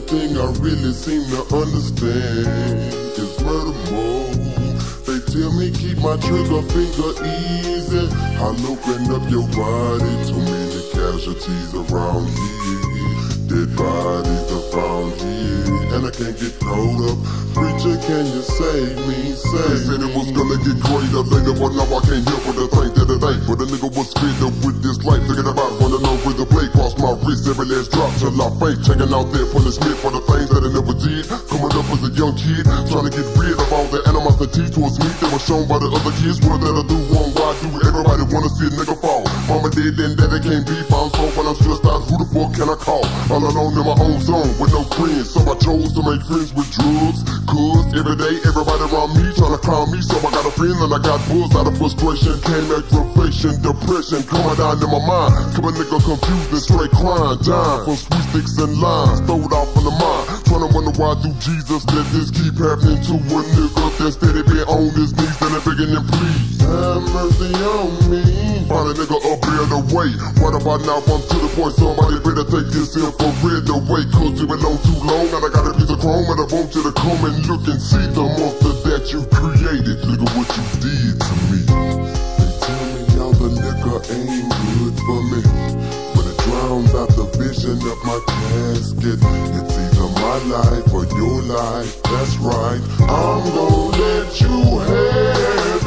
thing I really seem to understand is murder mode. They tell me keep my trigger finger easy. I'll open up your body. Too many casualties around here. Dead bodies are found here, and I can't get caught up. Preacher, can you save me? They said it was gonna get greater later, but now I can't help but to think that it ain't. But a nigga was fed up with this life, thinking about running over the blade across my wrist. Every last drop till I faint, checking out their punishment for the things that I never did. Coming up as a young kid, trying to get rid of all the animosity towards me that was shown by the other kids. What that I do wrong, why do everybody wanna see a nigga fall? Mama dead, then daddy can't be found, so when I'm stressed out, who the fuck can I call? All alone in my own zone with no friends, so I chose to make friends with drugs. Cause every day everybody around me trying to clown me, so I got a feeling I got buzz out of frustration. Came aggravation, depression coming down in my mind. Keep a nigga confused and straight crying, dying from sweet sticks and lines throwed off in the mind. Trying to wonder why do Jesus let this keep happening to a nigga that steady been on his knees and begging him please have mercy on me. Find a nigga up here the way. What about now I'm to the point somebody better take this in for real the way. Cause it been on too long and I got a piece of chrome and I want you to come and look and see the monster that you created. Look at what you did to me. They tell me y'all the nigga ain't good for me, but it drowns out the vision of my casket. It's either my life or your life, that's right. I'm gonna let you have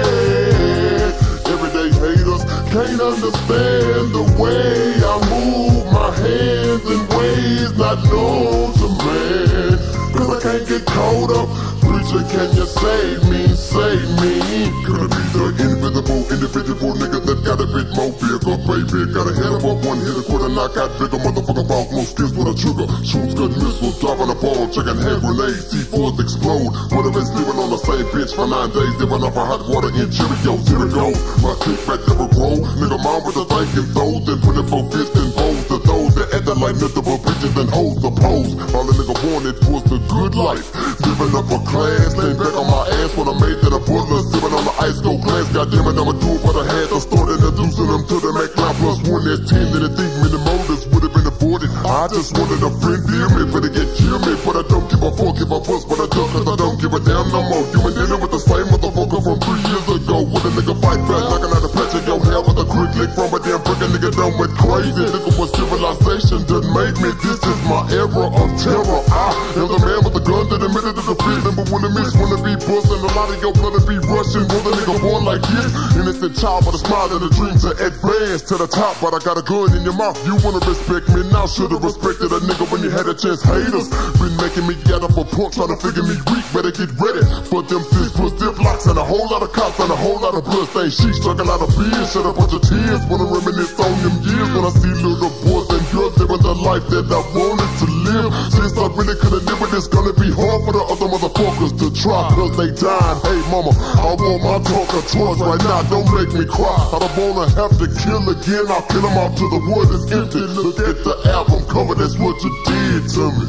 it. Everyday haters can't understand the way I move my hands in ways not known to man. Cause I can't get caught up. Preacher, can you save me, save me? Could it be the invisible individual nigga that got a bit more bigger, baby? Got a head of a one-hitter, quarter knock-out bigger, motherfucker balls, more skills with a trigger. Shoots good missiles, dropping a ball, checking hand grenades, C4s explode. Would've been sleeping on the same bench for 9 days, living off of hot water in Cheerios. Here it goes, my kick back never grow. Nigga mom with a thinking throws, then put it for fist and bows to those that acting like nothing but bitches and hoes oppose. All a nigga wanted was the good life, living up a class, laying back on my ass when I made that a butler, sipping on the ice cold glass. Goddamn it, I'ma do it what I had to start introducing them to the Mac 9 plus 1. There's 10 that think many motives would have been avoided. I just wanted a friend near me, but they get kill me. But I don't give a fuck if I bust, but I duck, cause I don't give a damn no more. You ain't dealing with the same motherfucker from 3 years ago. With a nigga fight fast, knocking out the patch of your hair with a quick lick from a damn brick. A nigga done went crazy. Nigga what civilization done made me. This is my era of terror. I am the man with the gun that admitted to the feeling, but when the miss wanna be bustin', a lot of your blood be rushing. Was a nigga born like this? Innocent child with a smile and a dream to advance to the top, but I got a gun in your mouth. You wanna respect me now? Should've respected a nigga when you had a chance. Haters been making me get up a punk, trying to figure me weak. Better get ready for them 6-foot zip locks and a whole lot of cops and a whole lot of blood stained sheets. Struggling out of beers, shed a bunch of tears. Wanna reminisce on them years when I see little boys and girls living the life that I wanted to live. Since I really could've lived with, it's gonna be hard for the other motherfuckers to try, cause they dying. Hey mama, I want my talk of choice right now, don't make me cry. I don't wanna have to kill again, I'll kill them out till the world is empty. Look at the album cover, that's what you did to me.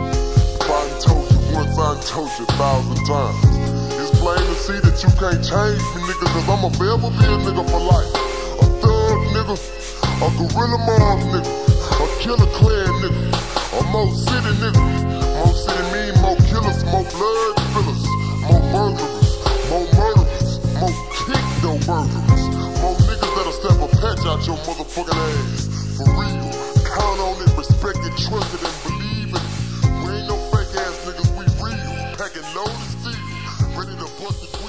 If I done told you once, I done told you 1,000 times. It's plain to see that you can't change me, nigga, cause I'ma forever be a nigga for life. A thug nigga, a gorilla mob nigga, a killer clan nigga, a Mo City nigga. Mo City mean more killers, more blood spillers, more murderers, more murderers, more kick-no murderers, more niggas that'll step a patch out your motherfucking ass. For real, count on it, respect it, trust it, and believe it. We ain't no fake ass niggas, we real, packing loaded steel, ready to bust it.